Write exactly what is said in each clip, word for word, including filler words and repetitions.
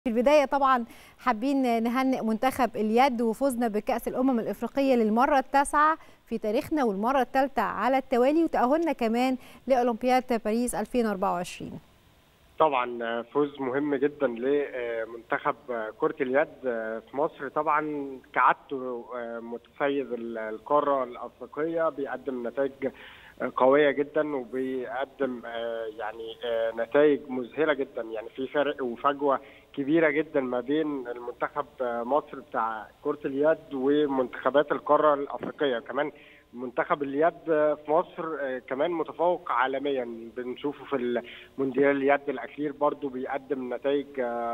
في البداية طبعا حابين نهنئ منتخب اليد وفوزنا بكأس الأمم الإفريقية للمرة التاسعة في تاريخنا والمرة الثالثة على التوالي، وتأهلنا كمان لأولمبياد باريس ألفين وأربعة وعشرين. طبعا فوز مهم جدا لمنتخب كرة اليد في مصر. طبعا كعادته متسيد القارة الأفريقية، بيقدم نتائج قوية جدا وبيقدم يعني نتائج مذهلة جدا. يعني في فرق وفجوة كبيرة جدا ما بين المنتخب مصر بتاع كرة اليد ومنتخبات القارة الأفريقية. كمان منتخب اليد في مصر كمان متفوق عالميا، بنشوفه في المونديال اليد الأخير برضو بيقدم نتائج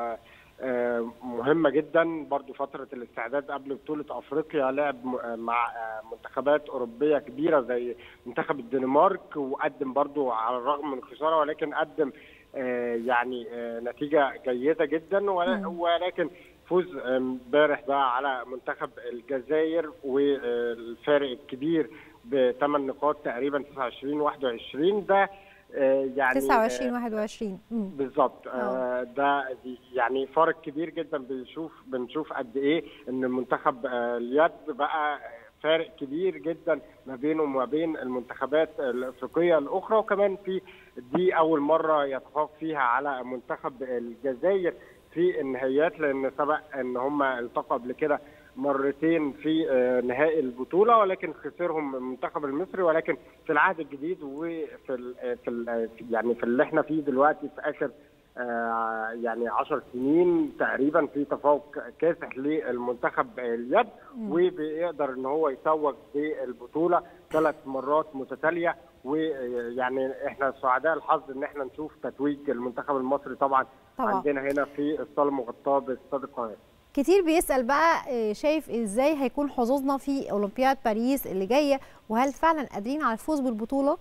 مهمة جدا. برضو فترة الاستعداد قبل بطولة أفريقيا لعب مع منتخبات أوروبية كبيرة زي منتخب الدنمارك، وقدم برضو على الرغم من خسارة ولكن قدم يعني نتيجة جيدة جدا. ولكن فوز امبارح بقى على منتخب الجزائر والفارق الكبير بثمان نقاط تقريبا تسعة وعشرين واحد وعشرين، ده يعني تسعة وعشرين واحد وعشرين بالظبط. ده يعني فارق كبير جدا. بنشوف بنشوف قد ايه ان منتخب اليد بقى فارق كبير جدا ما بينه وما بين المنتخبات الافريقيه الاخرى. وكمان في دي اول مره يتفوق فيها على منتخب الجزائر في النهائيات، لان سبق ان هم التقوا قبل كده مرتين في نهائي البطوله ولكن خسرهم المنتخب المصري. ولكن في العهد الجديد وفي ال في ال يعني في اللي احنا فيه دلوقتي في اخر يعني عشر سنين تقريبا في تفوق كاسح للمنتخب اليد، وبيقدر ان هو يتوج بالبطوله ثلاث مرات متتاليه. ويعني احنا سعداء الحظ ان احنا نشوف تتويج المنتخب المصري طبعا, طبعا. عندنا هنا في الصاله المغطاه باستاد القاهره. كتير بيسأل بقى شايف ازاي هيكون حظوظنا في اولمبياد باريس اللي جايه، وهل فعلا قادرين على الفوز بالبطوله؟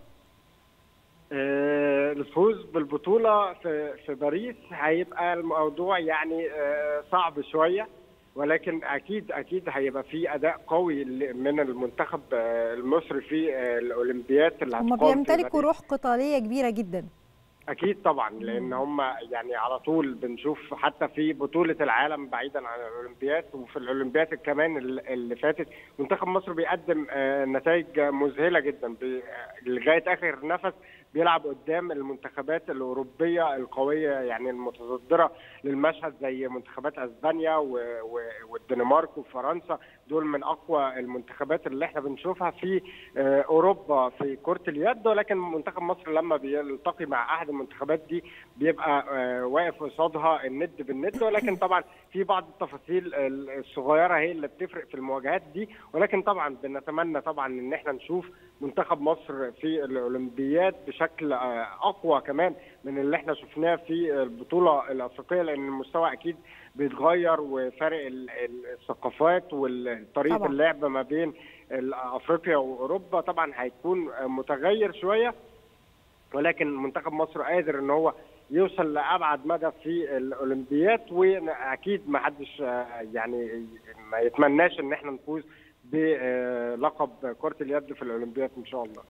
الفوز بالبطوله في في باريس هيبقى الموضوع يعني صعب شويه، ولكن اكيد اكيد هيبقى في اداء قوي من المنتخب المصري في الاولمبياد اللي هتقام. هم بيمتلكوا روح قتاليه كبيره جدا. اكيد طبعا، لان هم يعني على طول بنشوف حتى في بطوله العالم بعيدا عن الاولمبياد وفي الاولمبياد كمان اللي فاتت منتخب مصر بيقدم نتائج مذهله جدا لغايه اخر نفس. بيلعب قدام المنتخبات الاوروبيه القويه يعني المتصدره للمشهد زي منتخبات اسبانيا والدنمارك وفرنسا. دول من اقوى المنتخبات اللي احنا بنشوفها في اوروبا في كره اليد. ولكن منتخب مصر لما بيلتقي مع احد المنتخبات دي بيبقى واقف قصادها الند بالند. ولكن طبعا في بعض التفاصيل الصغيره هي اللي بتفرق في المواجهات دي. ولكن طبعا بنتمنى طبعا ان احنا نشوف منتخب مصر في الاولمبياد بشكل اقوى كمان من اللي احنا شفناه في البطوله الافريقيه، لان المستوى اكيد بيتغير وفرق الثقافات وطريقه اللعب ما بين افريقيا واوروبا طبعا هيكون متغير شويه. ولكن منتخب مصر قادر ان هو يوصل لابعد مدى في الاولمبياد، واكيد ما حدش يعني ما يتمناش ان احنا نفوز بلقب كرة اليد في الاولمبياد ان شاء الله.